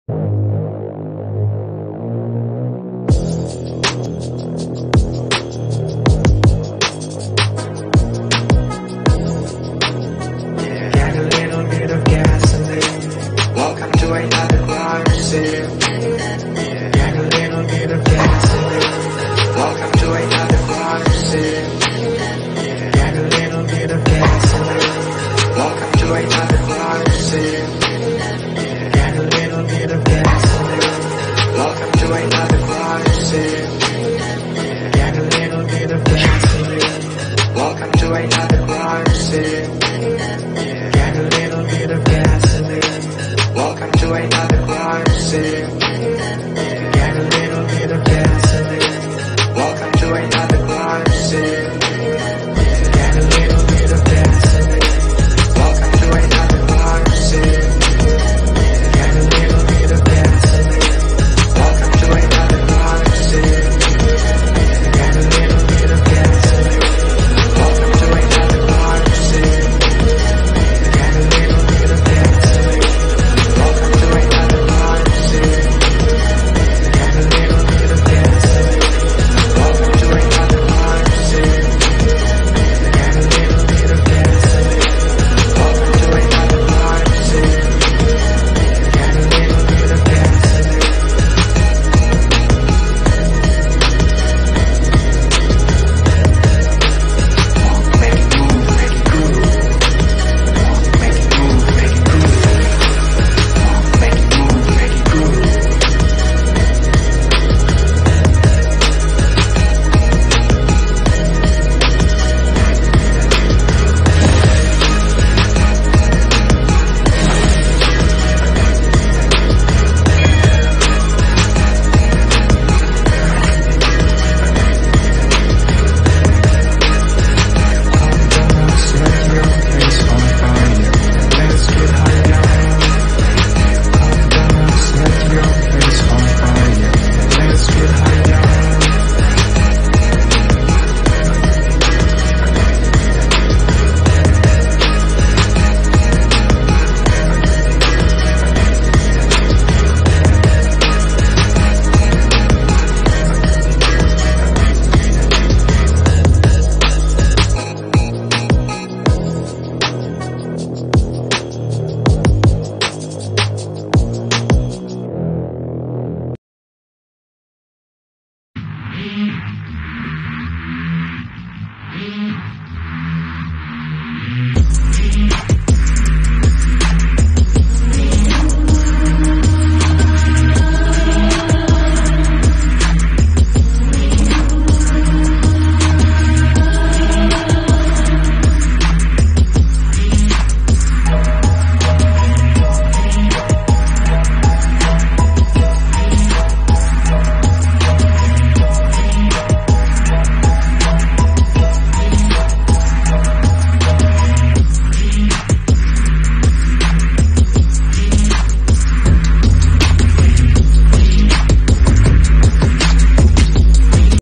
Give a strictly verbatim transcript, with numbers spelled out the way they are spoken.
Get a little bit of gasoline. Welcome to another crime scene. Get a little bit of gasoline. Welcome to another crime scene. Get a little bit of gasoline. Welcome to another crime scene. Get a little bit of gasoline. Welcome to another crime scene. Get a little bit of gasoline. Welcome to another crime scene. Get a little bit of gasoline. Welcome to another